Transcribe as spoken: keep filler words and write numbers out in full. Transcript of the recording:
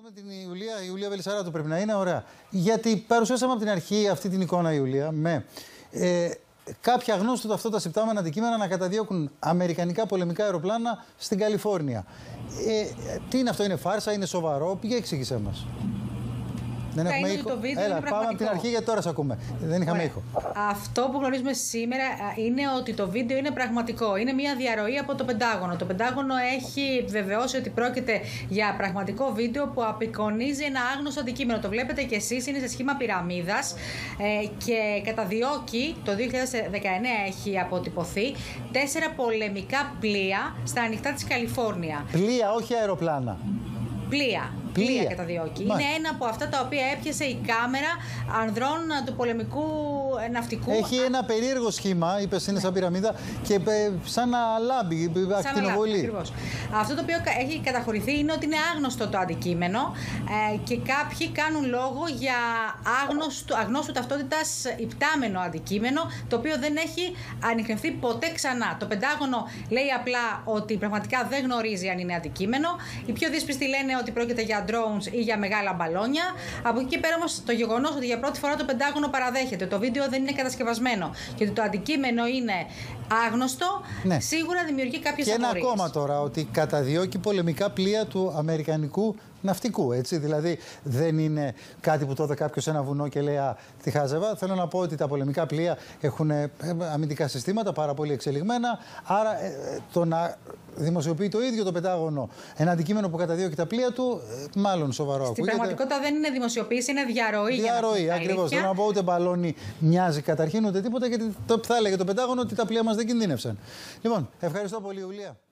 δούμε την Ιουλία, η Ιουλία Βελισσαράτου πρέπει να είναι, ωραία. Γιατί παρουσιάσαμε από την αρχή αυτή την εικόνα, Ιουλία, με ε, κάποια γνώστου ταυτότητα υπτάμενα αντικείμενα να καταδιώκουν αμερικανικά πολεμικά αεροπλάνα στην Καλιφόρνια. Ε, τι είναι αυτό, είναι φάρσα, είναι σοβαρό, πήγε εξήγησέ μας. Δεν έχουμε ήχο. Το βίντεο Έλα, είναι πάμε από την αρχή γιατί τώρα σε ακούμε. Δεν είχαμε Ωραία. ήχο. Αυτό που γνωρίζουμε σήμερα είναι ότι το βίντεο είναι πραγματικό. Είναι μια διαρροή από το Πεντάγωνο. Το Πεντάγωνο έχει επιβεβαιώσει ότι πρόκειται για πραγματικό βίντεο που απεικονίζει ένα άγνωστο αντικείμενο. Το βλέπετε κι εσείς, είναι σε σχήμα πυραμίδας ε, και καταδιώκει, το δύο χιλιάδες δεκαεννέα έχει αποτυπωθεί, τέσσερα πολεμικά πλοία στα ανοιχτά της Καλιφόρνια. Πλοία, όχι αεροπλάνα. Πλοία. Πλοία. Πλοία καταδιώκει. Μάλιστα. Είναι ένα από αυτά τα οποία έπιασε η κάμερα ανδρών του πολεμικού ναυτικού. Έχει ένα περίεργο σχήμα, είπε είναι σαν πυραμίδα και σαν να λάμπει, ακτινοβολεί. Αυτό το οποίο έχει καταχωρηθεί είναι ότι είναι άγνωστο το αντικείμενο ε, και κάποιοι κάνουν λόγο για άγνωστο, αγνώστου ταυτότητας υπτάμενο αντικείμενο, το οποίο δεν έχει ανιχνευτεί ποτέ ξανά. Το Πεντάγωνο λέει απλά ότι πραγματικά δεν γνωρίζει αν είναι αντικείμενο. Οι πιο δύσπιστοι λένε ότι πρόκειται για drones ή για μεγάλα μπαλόνια. Από εκεί και πέρα όμως το γεγονός ότι για πρώτη φορά το Πεντάγωνο παραδέχεται το βίντεο δεν είναι κατασκευασμένο και ότι το αντικείμενο είναι άγνωστο, ναι, σίγουρα δημιουργεί κάποιες απορίες. Και ένα ακόμα τώρα, ότι καταδιώκει πολεμικά πλοία του αμερικανικού ναυτικού, έτσι. Δηλαδή δεν είναι κάτι που τότε κάποιος σε ένα βουνό και λέει «Α, τη χάζευα». Θέλω να πω ότι τα πολεμικά πλοία έχουν αμυντικά συστήματα πάρα πολύ εξελιγμένα. Άρα ε, το να δημοσιοποιεί το ίδιο το Πεντάγωνο ένα αντικείμενο που καταδιώκει τα πλοία του, ε, μάλλον σοβαρό ακούγεται. Στην πραγματικότητα δεν είναι δημοσιοποίηση, είναι διαρροή. Διαρροή, ακριβώς. Θέλω να πω ούτε μπαλόνι μοιάζει καταρχήν ούτε τίποτα, γιατί το, θα έλεγε το Πεντάγωνο ότι τα πλοία μας δεν κινδύνευσαν. Λοιπόν, ευχαριστώ πολύ, Ιουλία.